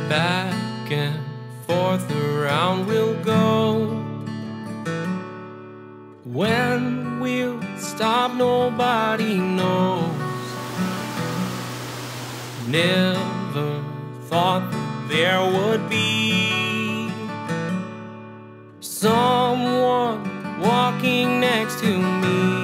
Back and forth around we'll go. When we'll stop, nobody knows. Never thought that there would be someone walking next to me.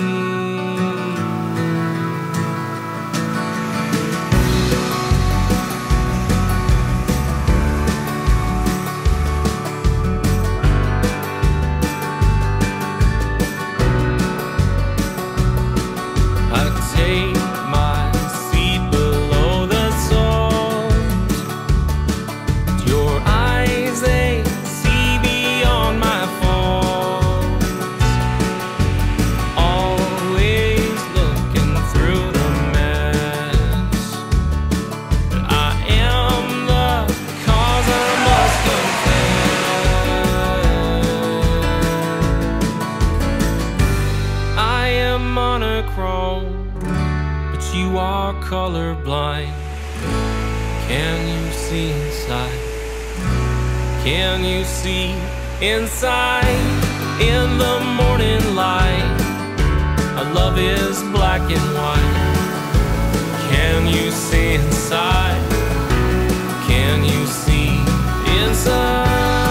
But you are colorblind. Can you see inside? Can you see inside? In the morning light, our love is black and white. Can you see inside? Can you see inside?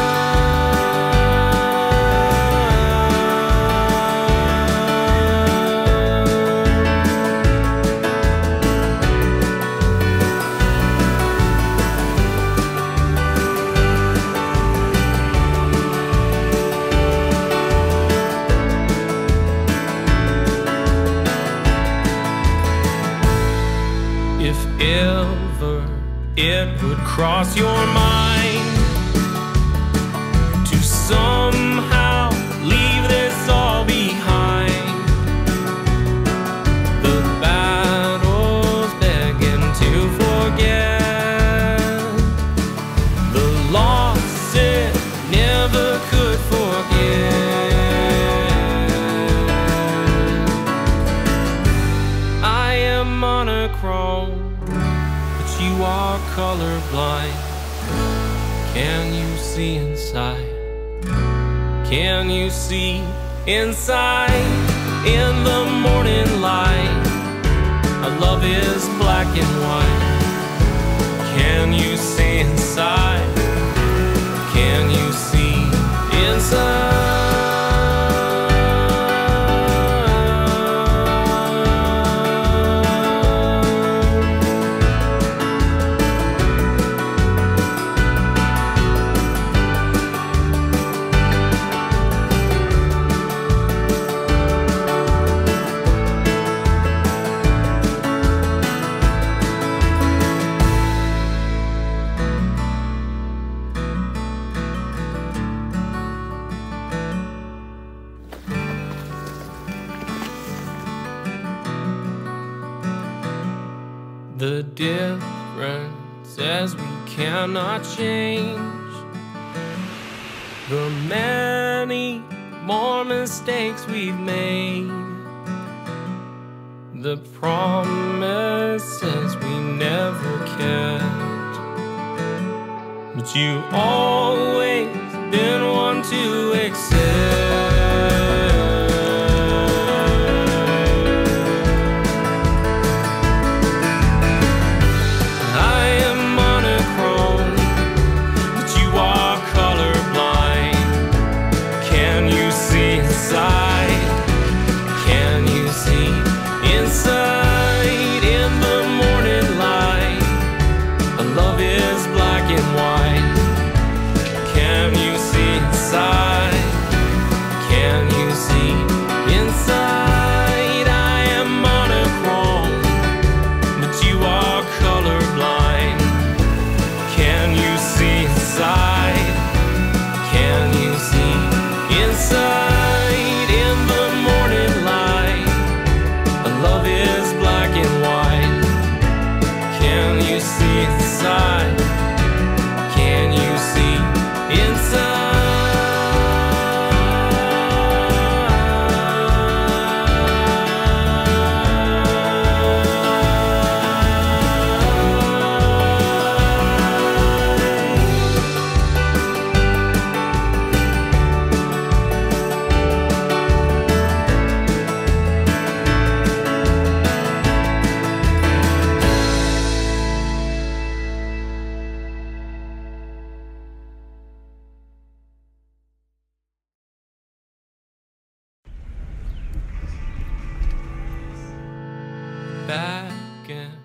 If ever it would cross your mind to somehow leave this all behind, the battles begging to forget, the loss it never could forget. I am monochrome, you are colorblind. Can you see inside? Can you see inside? In the morning light, our love is black and white. Can you see inside? Can you see inside? The difference as we cannot change the many more mistakes we've made, the promises we never kept, but you always been one to accept. Can you see inside? In the morning light, our love is black and white. Can you see inside? Can you see inside? I am monochrome, but you are colorblind. Can you see inside? Can you see inside? Inside, can you see inside? back and